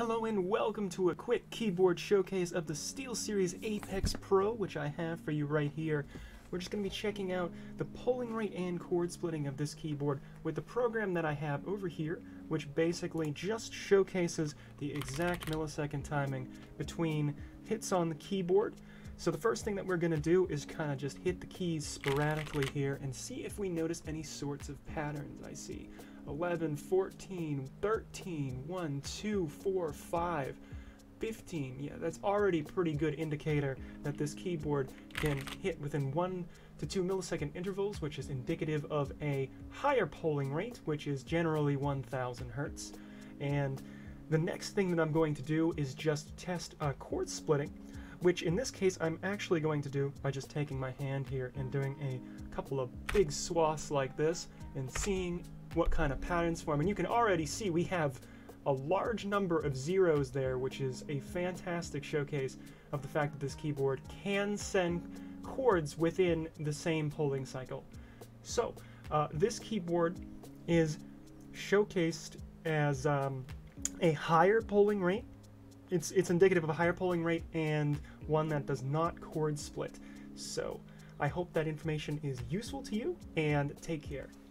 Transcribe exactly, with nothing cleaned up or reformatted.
Hello and welcome to a quick keyboard showcase of the Steeleeries Apex Pro, which I have for you right here. We're just going to be checking out the polling rate and chord splitting of this keyboard with the program that I have over here, which basically just showcases the exact millisecond timing between hits on the keyboard. So the first thing that we're going to do is kind of just hit the keys sporadically here and see if we notice any sorts of patterns. I see eleven, fourteen, thirteen, one, two, four, five, fifteen. Yeah, that's already a pretty good indicator that this keyboard can hit within one to two millisecond intervals, which is indicative of a higher polling rate, which is generally one thousand hertz. And the next thing that I'm going to do is just test uh, chord splitting, which in this case I'm actually going to do by just taking my hand here and doing a couple of big swaths like this and seeing what kind of patterns form. And you can already see we have a large number of zeros there, which is a fantastic showcase of the fact that this keyboard can send chords within the same polling cycle. So uh, this keyboard is showcased as um, a higher polling rate. It's, it's indicative of a higher polling rate and one that does not chord split. So I hope that information is useful to you, and take care.